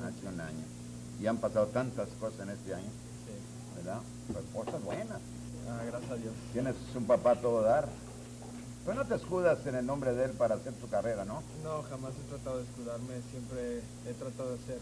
Hace un año. Y han pasado tantas cosas en este año, Sí. ¿verdad? Pues cosas buenas. Gracias a Dios. Tienes un papá a todo dar. Pues no te escudas en el nombre de él para hacer tu carrera, ¿no? No, jamás he tratado de escudarme, siempre he tratado de hacer,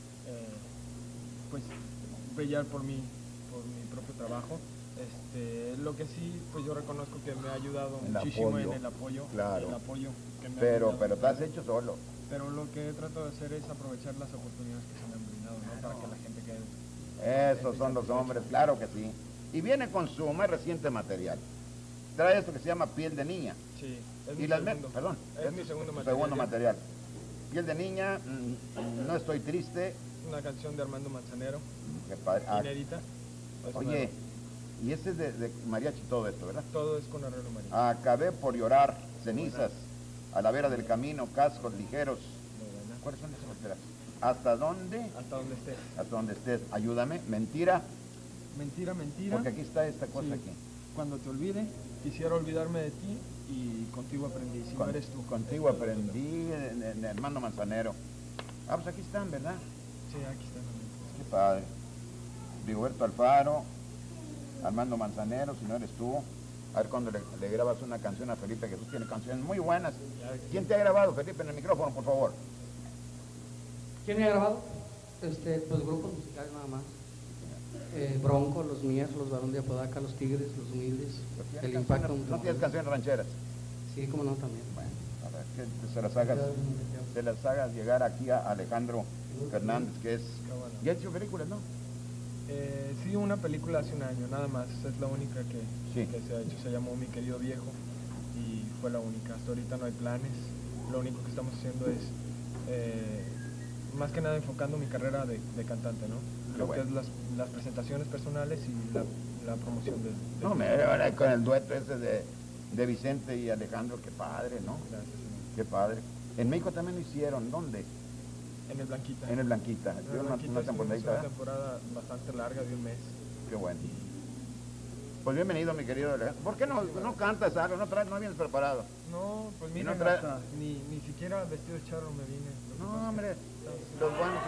pues, brillar por mi propio trabajo. Lo que sí, pues yo reconozco que me ha ayudado muchísimo en el apoyo, claro. el apoyo que me ha Pero brindado. te has hecho solo. Pero lo que he tratado de hacer es aprovechar las oportunidades que se me han brindado, ¿no? Para que la gente quede. Esos son los hombres, claro que sí. Y viene con su más reciente material. Trae esto que se llama Piel de Niña. Sí, Y perdón, es mi segundo tu material. segundo material. Piel de Niña, No estoy triste. Una canción de Armando Manzanero, Qué padre. inédita. Es Oye, nueva. y ese es de mariachi todo esto, ¿verdad? Todo es con arreglo mariachi. Acabé por llorar, cenizas, a la vera del camino, cascos ligeros. Muy buena. ¿Cuáles son esas letras? ¿Hasta dónde? Hasta donde estés. Hasta donde estés. Ayúdame. Mentira. Mentira, mentira. Porque aquí está esta cosa Sí. aquí. Cuando te olvide, quisiera olvidarme de ti y contigo aprendí. Si no eres tú. Contigo aprendí, en Armando Manzanero. Ah, pues aquí están, ¿verdad? Sí, aquí está. Qué padre. Rigoberto Alfaro, Armando Manzanero, si no eres tú. A ver cuando le grabas una canción a Felipe Jesús. Tiene canciones muy buenas. ¿Quién te ha grabado, Felipe, en el micrófono, por favor? ¿Quién me ha grabado? Pues grupos musicales nada más. Bronco, Los Mías, Los Barón de Apodaca, Los Tigres, Los Humildes, El Impacto. ¿No tienes canciones rancheras? Sí, cómo no, también. Bueno, a ver, que se las hagas llegar aquí a Alejandro Fernández, que es... Bueno. ¿Ya ha hecho películas, no? Sí, una película hace un año, nada más. Es la única que se ha hecho. Se llamó Mi Querido Viejo y fue la única. Hasta ahorita no hay planes. Lo único que estamos haciendo es, más que nada, enfocando mi carrera de cantante, ¿no? Lo que es las presentaciones personales y la promoción de No, ahora con el dueto ese de Vicente y Alejandro, qué padre, ¿no? Gracias, señor. Qué padre. En México también lo hicieron, ¿dónde? En el Blanquita. En el Blanquita. En el Hicieron Blanquita una estuvimos temporadita, una ¿verdad? temporada bastante larga, de un mes. Qué bueno. Pues bienvenido, mi querido Alejandro. ¿Por qué no cantas algo? ¿No vienes preparado? No, pues ¿Y mira, no trae- hasta ni siquiera vestido de charro me vine. Lo que No, pasa es hombre, que- los buenos.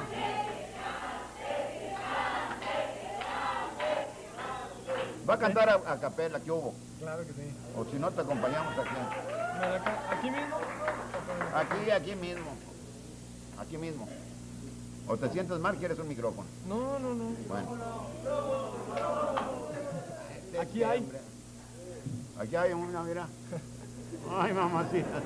Va a cantar a capela, ¿qué hubo? Claro que sí. O si no, te acompañamos aquí. ¿Aquí mismo? Aquí mismo. Aquí mismo. O te sientes mal, quieres un micrófono. No. Bueno. Aquí hay. Aquí hay una, mira. Ay, mamacita.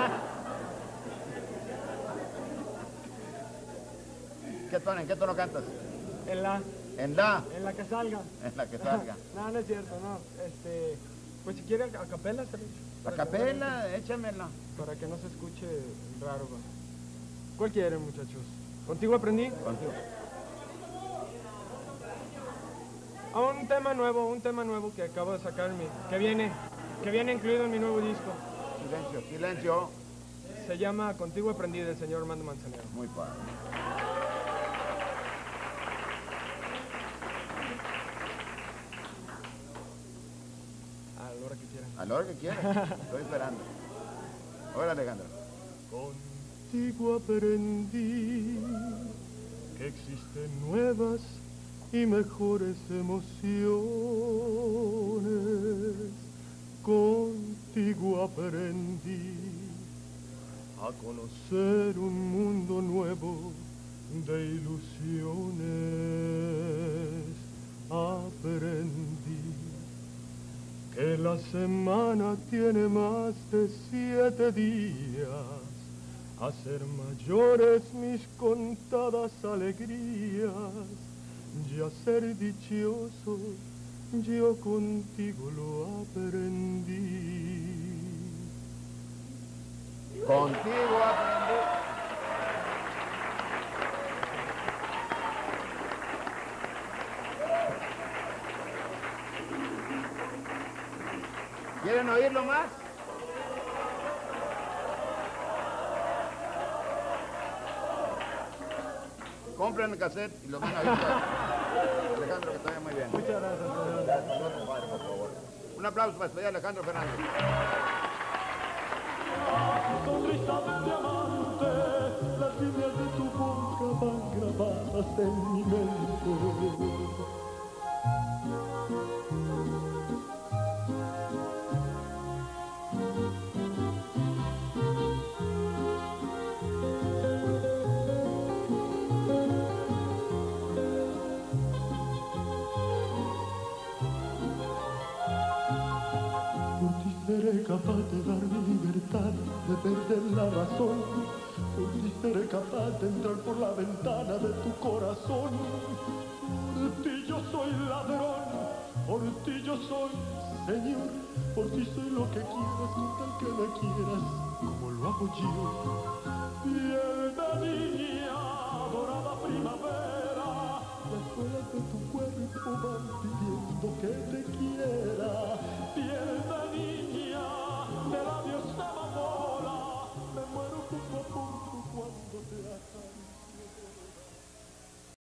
¿En qué tono cantas? En la que salga. En la que salga. No es cierto, no. Pues si quiere a capela, La capela, échamela. para que no se escuche raro. ¿Va? ¿Cuál quieren, muchachos? ¿Contigo aprendí? Contigo. Un tema nuevo que acabo de sacar, que viene incluido en mi nuevo disco. Silencio. Se llama Contigo aprendí, del señor Armando Manzanero. Muy padre. A la hora que quieran. A la hora que quieras. Estoy esperando. Hola, Alejandro. Contigo aprendí que existen nuevas y mejores emociones. Contigo aprendí a conocer un mundo nuevo de ilusiones. Aprendí que la semana tiene más de 7 días, a ser mayores mis contadas alegrías, y a ser dichoso yo contigo lo aprendí. Contigo aprendí. ¿Quieren oírlo más? Compren el cassette y lo van a oír. Alejandro, que te vaya muy bien. Muchas gracias. Gracias, compadre, por favor. Un aplauso para despedir a Alejandro Fernández. Sonrisa de diamante, las líneas de tu boca van grabadas en mi mente. Seré capaz de dar mi libertad, de perder la razón. Por ti seré capaz de entrar por la ventana de tu corazón. Por ti yo soy ladrón, por ti yo soy señor. Por ti soy lo que quieras, con tal que me quieras, como lo hago yo. Piel de